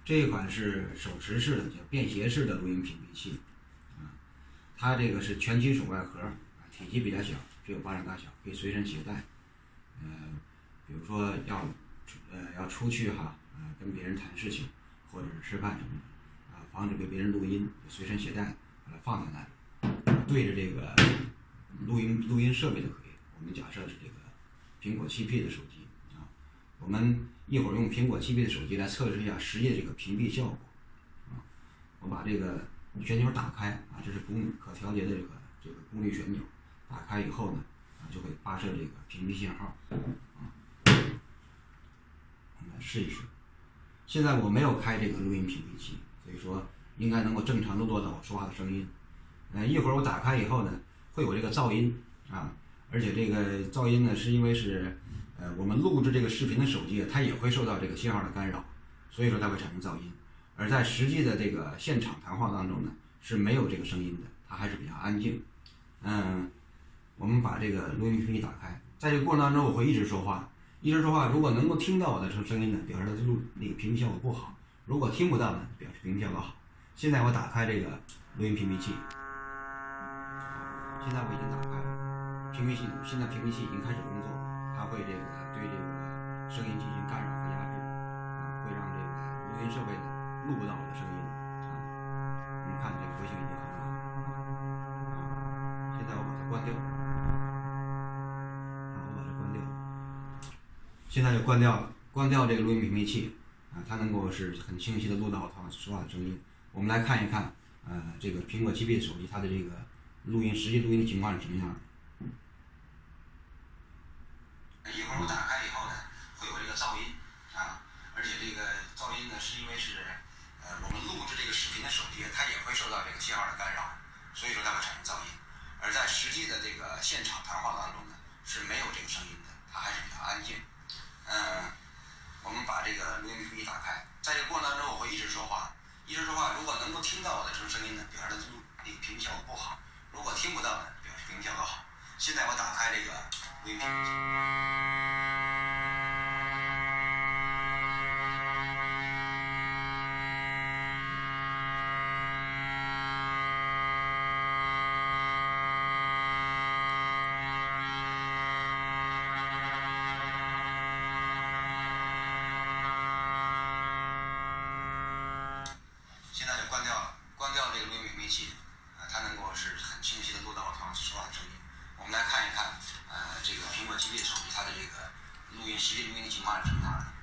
这一款是手持式的，叫便携式的录音屏蔽器，它这个是全金属外壳，体积比较小，只有巴掌大小，可以随身携带。比如说要出去跟别人谈事情，或者是吃饭什么的，防止被别人录音，随身携带，把它放在那里，对着这个录音设备就可以。我们假设是这个苹果7P 的手机我们一会儿用苹果7P 的手机来测试一下实际的这个屏蔽效果我把这个旋钮打开这是可调节的这个功率旋钮，打开以后呢就会发射这个屏蔽信号我们来试一试。现在我没有开这个录音屏蔽器，所以说应该能够正常的录到我说话的声音。一会儿我打开以后呢，会有这个噪音而且这个噪音呢，是因为是我们录制这个视频的手机它也会受到这个信号的干扰，所以说它会产生噪音。而在实际的这个现场谈话当中呢，是没有这个声音的，它还是比较安静。我们把这个录音屏蔽打开，在这个过程当中我会一直说话，如果能够听到我的声音呢，表示它那个屏蔽效果不好；如果听不到呢，表示屏蔽效果好。现在我打开这个录音屏蔽器，现在我已经打开了屏蔽器，现在屏蔽器已经开始工作，它会对这个声音进行干扰和压制，会让这个录音设备呢录不到我的声音你们看这个回声已经很好现在我把它关掉我把它关掉，现在就关掉这个录音屏蔽器它能够是很清晰的录到它说话的声音。我们来看一看这个苹果7P 的手机它的这个实际录音的情况是什么样的。一会儿我打开以后呢，会有这个噪音而且这个噪音呢，是因为是我们录制这个视频的手机它也会受到这个信号的干扰，所以说它会产生噪音。而在实际的这个现场谈话当中呢，是没有这个声音的，它还是比较安静。我们把这个录音屏蔽打开，在这个过程当中我会一直说话，如果能够听到我的声音呢，表示它那个屏蔽效果不好；如果听不到呢，表示屏蔽效果好。现在我打开这个录音屏蔽器。现在就关掉这个录音屏蔽器它能够是很清晰的录到我说话的声音。我们来看一看这个苹果7P的手机它的这个实际录音的情况是什么样的。